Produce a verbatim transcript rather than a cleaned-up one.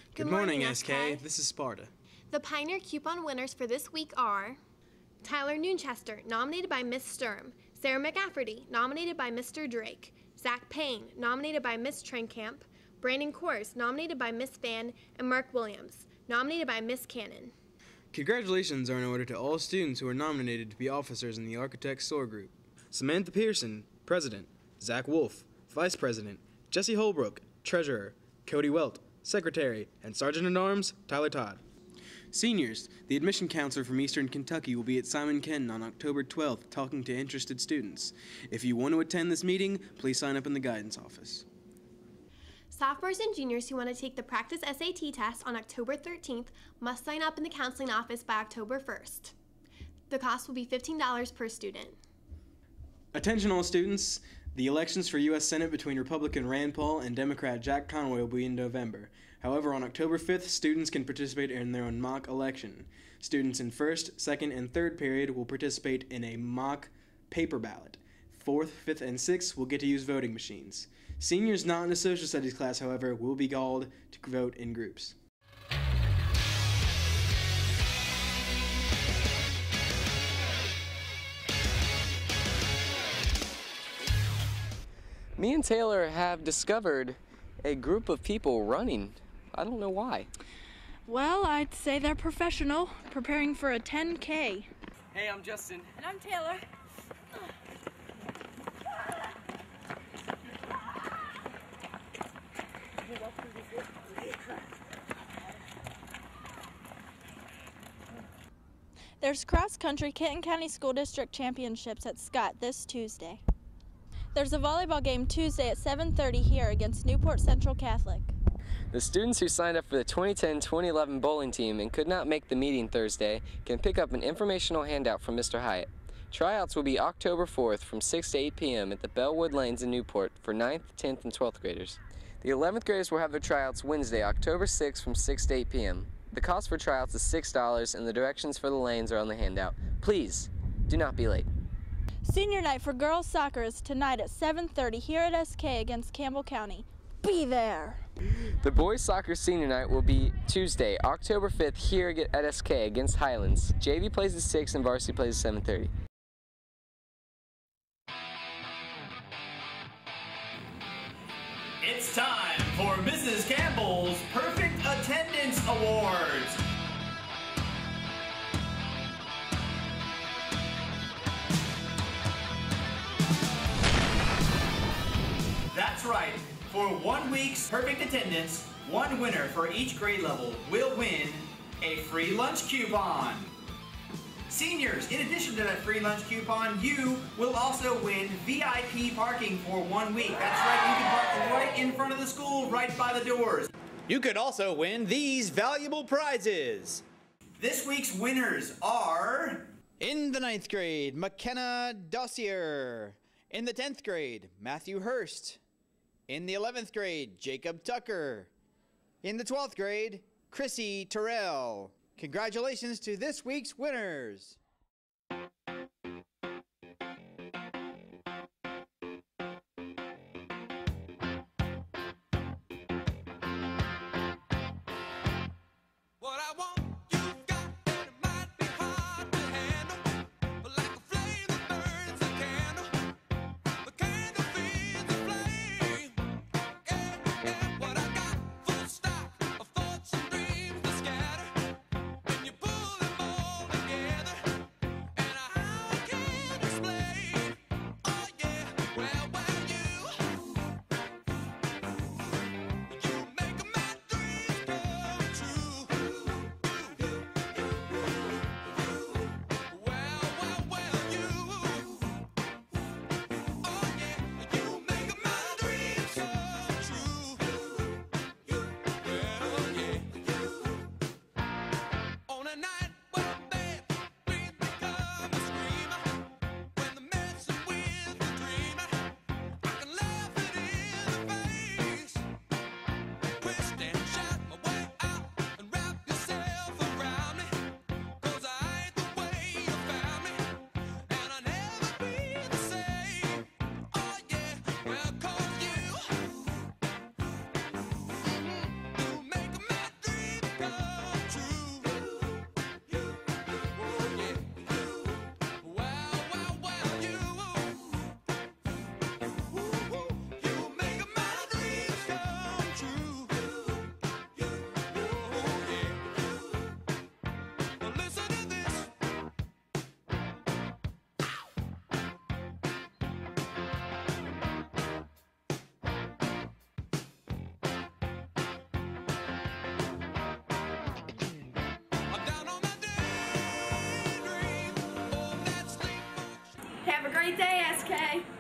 Good morning, S K. This is Sparta. The Pioneer Coupon winners for this week are Tyler Noonchester, nominated by Miss Sturm; Sarah McCafferty, nominated by Mister Drake; Zach Payne, nominated by Miss Trenkamp; Brandon Kors, nominated by Miss Van; and Mark Williams, nominated by Miss Cannon. Congratulations are in order to all students who are nominated to be officers in the Architect S O A R group. Samantha Pearson, President; Zach Wolf, Vice President; Jesse Holbrook, Treasurer; Cody Welt, Secretary; and Sergeant-at-Arms Tyler Todd. Seniors, the admission counselor from Eastern Kentucky will be at Simon Kenton on October twelfth talking to interested students. If you want to attend this meeting, please sign up in the guidance office. Sophomores and juniors who want to take the practice S A T test on October thirteenth must sign up in the counseling office by October first. The cost will be fifteen dollars per student. Attention all students, the elections for U S Senate between Republican Rand Paul and Democrat Jack Conway will be in November. However, on October fifth, students can participate in their own mock election. Students in first, second, and third period will participate in a mock paper ballot. Fourth, fifth, and sixth will get to use voting machines. Seniors not in a social studies class, however, will be called to vote in groups. Me and Taylor have discovered a group of people running. I don't know why. Well, I'd say they're professional, preparing for a ten K. Hey, I'm Justin. And I'm Taylor. There's cross-country Kenton County School District Championships at Scott this Tuesday. There's a volleyball game Tuesday at seven thirty here against Newport Central Catholic. The students who signed up for the twenty ten twenty eleven bowling team and could not make the meeting Thursday can pick up an informational handout from Mister Hyatt. Tryouts will be October fourth from six to eight p m at the Bellwood Lanes in Newport for ninth, tenth, and twelfth graders. The eleventh graders will have their tryouts Wednesday, October sixth from six to eight p m The cost for tryouts is six dollars and the directions for the lanes are on the handout. Please, do not be late. Senior night for girls soccer is tonight at seven thirty here at S K against Campbell County. Be there! The boys soccer senior night will be Tuesday, October fifth here at S K against Highlands. J V plays at six and varsity plays at seven thirty. It's time for Missus Campbell's Perfect Attendance Awards. That's right. For one week's perfect attendance, one winner for each grade level will win a free lunch coupon. Seniors, in addition to that free lunch coupon, you will also win V I P parking for one week. That's right, you can park right in front of the school, right by the doors. You could also win these valuable prizes. This week's winners are... In the ninth grade, McKenna Dossier. In the tenth grade, Matthew Hurst. In the eleventh grade, Jacob Tucker. In the twelfth grade, Chrissy Terrell. Congratulations to this week's winners. What I want, you've got, and it might be hard to handle, but like a flame that burns a candle, the candle feeds the flame. Yeah, yeah, what I got, full stock of thoughts and dreams that scatter. When you pull them all together, great day, S K.